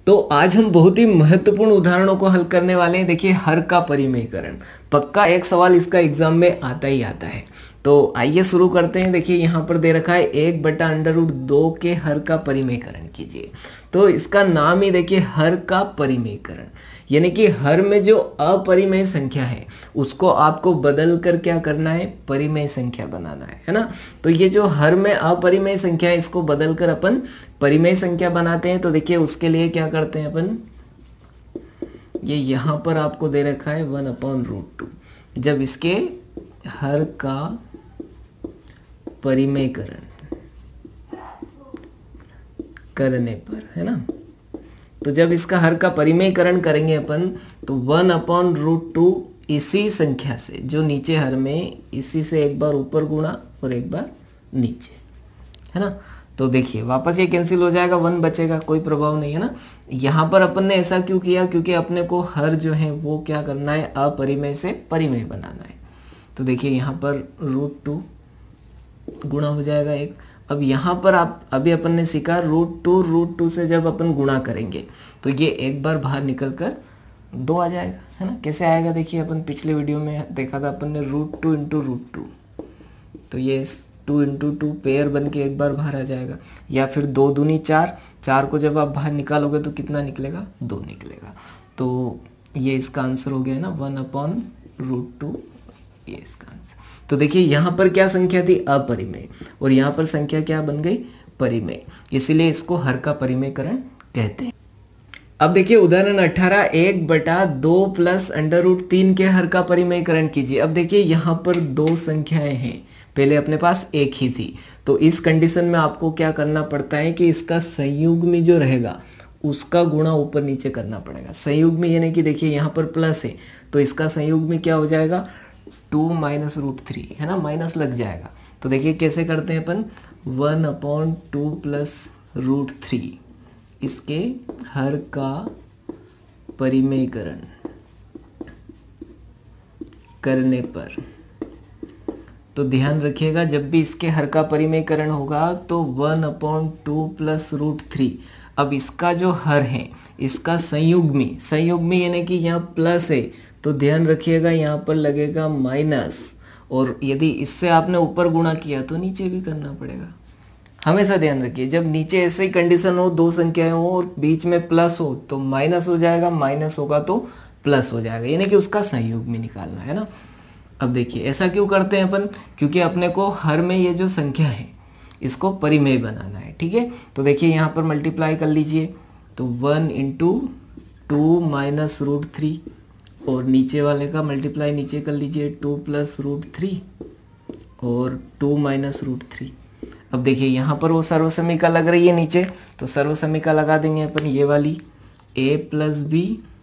तो आज हम बहुत ही महत्वपूर्ण उदाहरणों को हल करने वाले हैं। देखिए, हर का परिमेयकरण, पक्का एक सवाल इसका एग्जाम में आता ही आता है। तो आइए शुरू करते हैं। देखिए यहाँ पर दे रखा है 1/√2 के हर का परिमेयकरण कीजिए। तो इसका नाम ही देखिए हर का परिमेयकरण, यानी कि हर में जो अपरिमेय संख्या है उसको आपको बदल कर क्या करना है, परिमेय संख्या बनाना है ना। तो ये जो हर में अपरिमेय संख्या है इसको बदल कर अपन परिमेय संख्या बनाते हैं। तो देखिए उसके लिए क्या करते हैं अपन, ये यहाँ पर आपको दे रखा है 1/√2। जब इसके हर का परिमेयकरण करने पर, है ना, तो जब इसका हर का परिमेयकरण करेंगे अपन तो 1/√2 इसी संख्या से जो नीचे हर में, इसी से एक बार ऊपर गुणा और एक बार नीचे, है ना। तो देखिए वापस ये कैंसिल हो जाएगा, 1 बचेगा, कोई प्रभाव नहीं, है ना। यहाँ पर अपन ने ऐसा क्यों किया, क्योंकि अपने को हर जो है वो क्या करना है, अपरिमेय से परिमेय बनाना है। तो देखिए यहाँ पर √2 गुणा हो जाएगा 1। अब यहाँ पर आप अभी अपन ने सीखा √2 से जब अपन गुणा करेंगे तो ये एक बार बाहर निकल कर 2 आ जाएगा, है ना। कैसे आएगा, देखिए अपन पिछले वीडियो में देखा था अपन ने √2 × √2, तो ये 2 × 2 पेयर बन के एक बार बाहर आ जाएगा। या फिर 2 दूनी 4, 4 को जब आप बाहर निकालोगे तो कितना निकलेगा, 2 निकलेगा। तो ये इसका आंसर हो गया ना 1/√2, ये इसका आंसर। तो देखिए यहाँ पर क्या संख्या थी, अपरिमेय, और यहाँ पर संख्या क्या बन गई, परिमेय, इसीलिए इसको हर का परिमेयकरण कहते हैं। अब देखिए उदाहरण 18, 1/2 + √3 के हर का परिमेयकरण कीजिए। अब देखिए यहाँ पर दो संख्याएं हैं, पहले अपने पास एक ही थी, तो इस कंडीशन में आपको क्या करना पड़ता है कि इसका संयुग्मी जो रहेगा उसका गुणा ऊपर नीचे करना पड़ेगा। संयुग्मी यानी कि देखिए यहाँ पर प्लस है तो इसका संयुग्मी क्या हो जाएगा, 2 - √3, है ना, माइनस लग जाएगा। तो देखिए कैसे करते हैं अपन, 1/2 + √3 इसके हर का परिमेयकरण करने पर, तो ध्यान रखिएगा जब भी इसके हर का परिमेयकरण होगा तो 1/2 + √3, अब इसका जो हर है इसका संयुग्मी यानी कि यहाँ प्लस है तो ध्यान रखिएगा यहाँ पर लगेगा माइनस, और यदि इससे आपने ऊपर गुणा किया तो नीचे भी करना पड़ेगा। हमेशा ध्यान रखिए जब नीचे ऐसे ही कंडीशन हो, दो संख्याएं हो और बीच में प्लस हो तो माइनस हो जाएगा, माइनस होगा तो प्लस हो जाएगा, यानी कि उसका संयुग्मी निकालना है ना। अब देखिए ऐसा क्यों करते हैं अपन, क्योंकि अपने को हर में ये जो संख्या है इसको परिमेय बनाना है, ठीक है। तो देखिए यहाँ पर मल्टीप्लाई कर लीजिए, तो 1 × 2 - √3, और नीचे वाले का मल्टीप्लाई नीचे कर लीजिए, 2 + √3 और 2 - √3। अब देखिए यहाँ पर वो सर्वसमीका लग रही है नीचे, तो सर्वसमीका लगा देंगे अपन ये वाली, a + b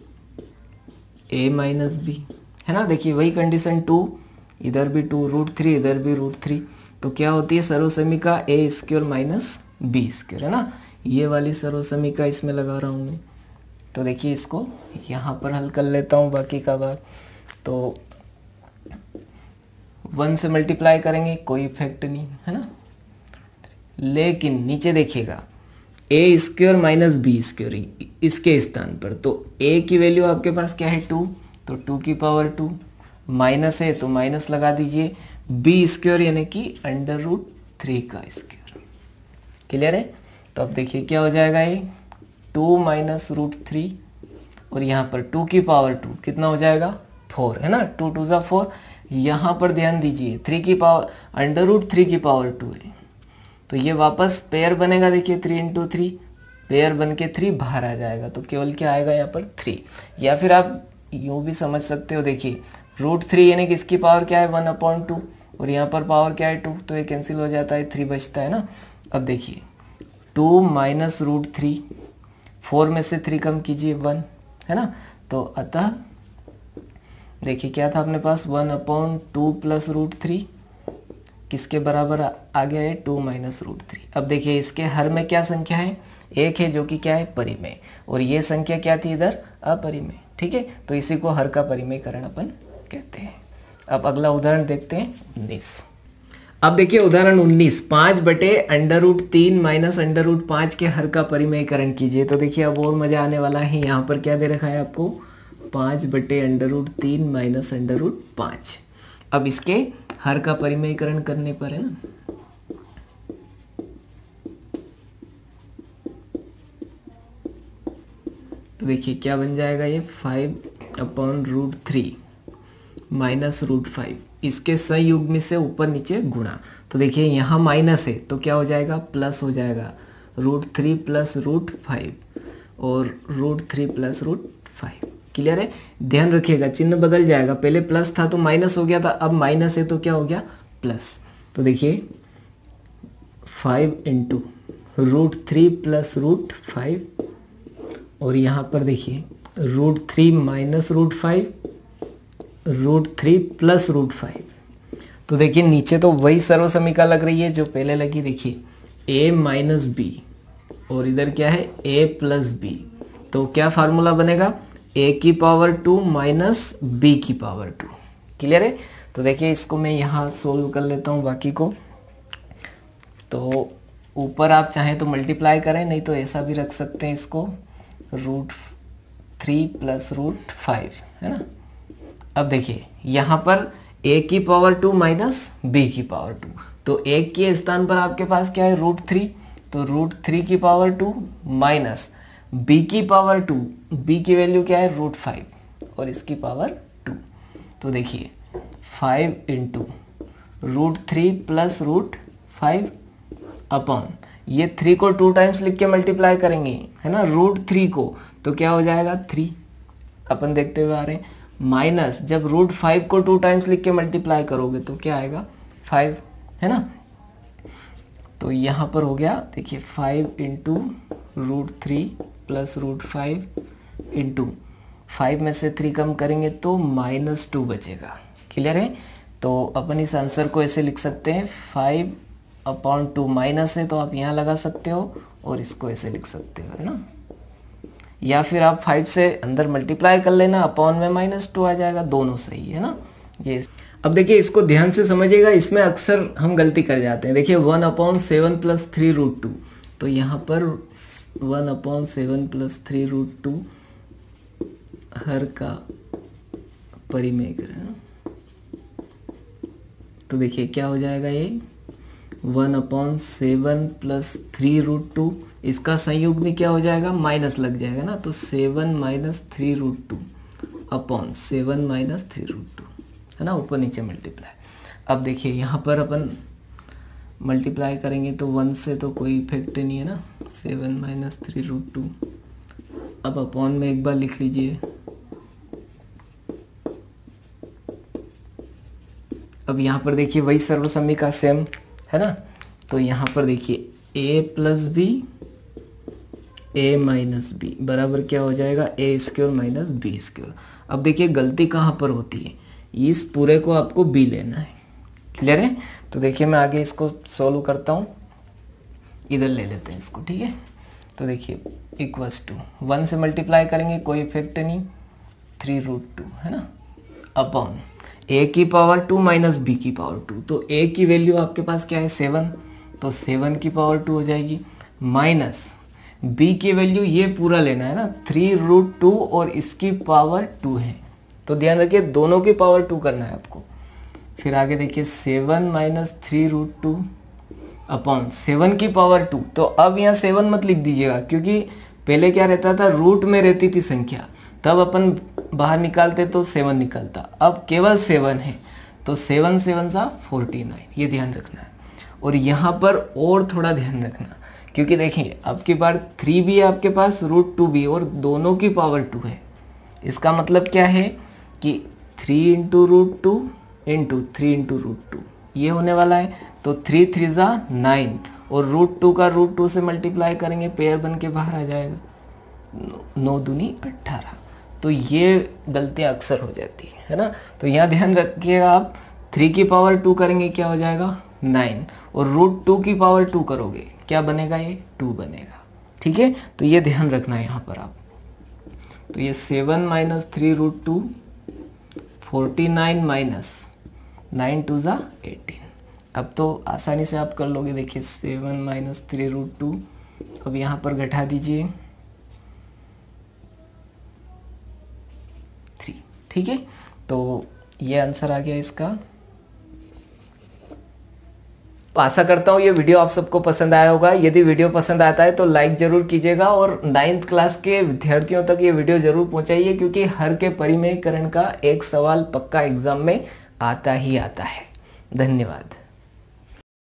a - b, है ना। देखिए वही कंडीशन 2, इधर भी 2 √3, इधर भी √3, तो क्या होती है सर्वसमीका a² - b², है ना। ये वाली सर्वसमीका इसमें लगा रहा हूँ मैं। तो देखिए इसको यहाँ पर हल कर लेता हूँ बाकी का बात। तो 1 से मल्टीप्लाई करेंगे कोई इफेक्ट नहीं, है ना। लेकिन नीचे देखिएगा a² - b² इसके स्थान पर, तो a की वैल्यू आपके पास क्या है 2, तो 2 की पावर 2, माइनस है तो माइनस लगा दीजिए, b² यानी कि √3 का स्क्वायर। क्लियर है। तो अब देखिए क्या हो जाएगा, ये 2 - √3 और यहाँ पर 2 की पावर 2 कितना हो जाएगा, 4, है ना, 2 × 2 = 4। यहाँ पर ध्यान दीजिए 3 की पावर √3 की पावर 2 है, तो ये वापस पेयर बनेगा। देखिए 3 × 3 पेयर बन के 3 बाहर आ जाएगा, तो केवल क्या आएगा यहाँ पर 3। या फिर आप यूँ भी समझ सकते हो, देखिए √3 यानी कि इसकी पावर क्या है 1/2 और यहाँ पर पावर क्या है 2, तो ये कैंसिल हो जाता है, 3 बचता है ना। अब देखिए 2 - √3, 4 में से 3 कम कीजिए 1, है ना। तो अतः देखिए क्या था अपने पास 1/2 + √3 किसके बराबर आ गया है 2 - √3। अब देखिए इसके हर में क्या संख्या है, एक है जो कि क्या है परिमेय, और ये संख्या क्या थी इधर अपरिमेय, ठीक है। तो इसी को हर का परिमेयकरण अपन कहते हैं। अब अगला उदाहरण देखते हैं 19। अब देखिए उदाहरण 19, 5/√3 माइनस √5 के हर का परिमेयकरण कीजिए। तो देखिए अब और मजा आने वाला है। यहाँ पर क्या दे रखा है आपको, 5/√3 माइनस √5। अब इसके हर का परिमेयकरण करने पर है ना, तो देखिए क्या बन जाएगा ये, 5/√3 माइनस √5, इसके संयुग्म से ऊपर नीचे गुणा। तो देखिए यहाँ माइनस है तो क्या हो जाएगा, प्लस हो जाएगा, √3 प्लस √5 और √3 प्लस √5। क्लियर है? ध्यान रखिएगा चिन्ह बदल जाएगा, पहले प्लस था तो माइनस हो गया था, अब माइनस है तो क्या हो गया, प्लस। तो देखिए 5 इंटू √3 प्लस √5 और यहाँ पर देखिए √3 माइनस √5, √3 प्लस √5। तो देखिए नीचे तो वही सर्वसमीका लग रही है जो पहले लगी। देखिए a माइनस बी और इधर क्या है, a प्लस बी। तो क्या फार्मूला बनेगा, a की पावर 2 माइनस b की पावर 2। क्लियर है? तो देखिए इसको मैं यहाँ सोल्व कर लेता हूँ बाकी को। तो ऊपर आप चाहें तो मल्टीप्लाई करें, नहीं तो ऐसा भी रख सकते हैं इसको, √3 प्लस √5, है ना। अब देखिए यहाँ पर a की पावर 2 माइनस b की पावर 2, तो एक के स्थान पर आपके पास क्या है, √3, तो √3 की पावर 2 माइनस b की पावर 2, b की वैल्यू क्या है, √5 और इसकी पावर 2। तो देखिए 5 इंटू √3 प्लस √5 अपॉन, ये 3 को 2 टाइम्स लिख के मल्टीप्लाई करेंगे, है ना, √3 को, तो क्या हो जाएगा 3, अपन देखते हुए आ रहे हैं, माइनस जब √5 को 2 टाइम्स लिख के मल्टीप्लाई करोगे तो क्या आएगा 5, है ना। तो यहाँ पर हो गया देखिए 5 इंटू √3 प्लस √5 इंटू 5 में से 3 कम करेंगे तो -2 बचेगा। क्लियर है? तो अपन इस आंसर को ऐसे लिख सकते हैं, 5/2 माइनस है तो आप यहाँ लगा सकते हो और इसको ऐसे लिख सकते हो, है ना। या फिर आप 5 से अंदर मल्टीप्लाई कर लेना, अपॉन में -2 आ जाएगा, दोनों सही है ना ये। अब देखिए इसको ध्यान से समझिएगा, इसमें अक्सर हम गलती कर जाते हैं। देखिए 1/7 प्लस 3√2, तो यहाँ पर 1/7 प्लस 3√2 हर का परिमेयकरण, तो देखिए क्या हो जाएगा ये 1/7 प्लस 3√2, इसका संयुग्म में क्या हो जाएगा, माइनस लग जाएगा ना, तो 7 माइनस 3√2 अपॉन 7 माइनस 3√2, है ना, ऊपर नीचे मल्टीप्लाई। अब देखिए यहाँ पर अपन मल्टीप्लाई करेंगे तो 1 से तो कोई इफेक्ट नहीं है ना, 7 माइनस 3√2। अब अपॉन में एक बार लिख लीजिए। अब यहाँ पर देखिए वही सर्वसमीका सेम, है ना। तो यहाँ पर देखिए a plus B, a minus B बराबर क्या हो जाएगा, a² माइनस b²। अब देखिए गलती कहाँ पर होती है, इस पूरे को आपको b लेना है। क्लियर है? तो देखिए मैं आगे इसको सॉल्व करता हूँ, इधर ले लेते हैं इसको, ठीक है। तो देखिए इक्वल्स टू 1 से मल्टीप्लाई करेंगे कोई इफेक्ट नहीं, 3√2, है ना, अपॉन a की पावर 2 माइनस b की पावर 2, तो a की वैल्यू आपके पास क्या है 7, तो 7 की पावर 2 हो जाएगी, माइनस b की वैल्यू ये पूरा लेना है ना, 3√2 और इसकी पावर 2 है, तो ध्यान रखिए दोनों की पावर 2 करना है आपको। फिर आगे देखिए 7 माइनस 3√2 अपॉन 7 की पावर 2, तो अब यहाँ 7 मत लिख दीजिएगा क्योंकि पहले क्या रहता था, रूट में रहती थी संख्या, तब अपन बाहर निकालते तो 7 निकलता, अब केवल 7 है तो 7 7 सा 49, ये ध्यान रखना है। और यहाँ पर और थोड़ा ध्यान रखना, क्योंकि देखिए अब की बार 3 भी है आपके पास, √2 भी, और दोनों की पावर 2 है। इसका मतलब क्या है कि 3 इंटू √2 इंटू 3 इंटू √2 ये होने वाला है, तो 3 3 ज़ा 9 और √2 का √2 से मल्टीप्लाई करेंगे, पेयर बन के बाहर आ जाएगा, 9 दूनी 18। तो ये गलतियां अक्सर हो जाती है ना। तो यहाँ ध्यान रखिएगा आप, 3 की पावर 2 करेंगे क्या हो जाएगा 9, और √2 की पावर 2 करोगे क्या बनेगा, ये 2 बनेगा। ठीक है, तो ये ध्यान रखना है यहाँ पर आप। तो ये 7 माइनस 3√2 49 माइनस 9 2 ज़ा 18, अब तो आसानी से आप कर लोगे। देखिए 7 माइनस 3√2, अब यहाँ पर घटा दीजिए 3। ठीक है, तो ये आंसर आ गया इसका। तो आशा करता हूँ ये वीडियो आप सबको पसंद आया होगा। यदि वीडियो पसंद आता है तो लाइक जरूर कीजिएगा और 9th क्लास के विद्यार्थियों तक ये वीडियो जरूर पहुंचाइए, क्योंकि हर के परिमेयकरण का एक सवाल पक्का एग्जाम में आता ही आता है। धन्यवाद।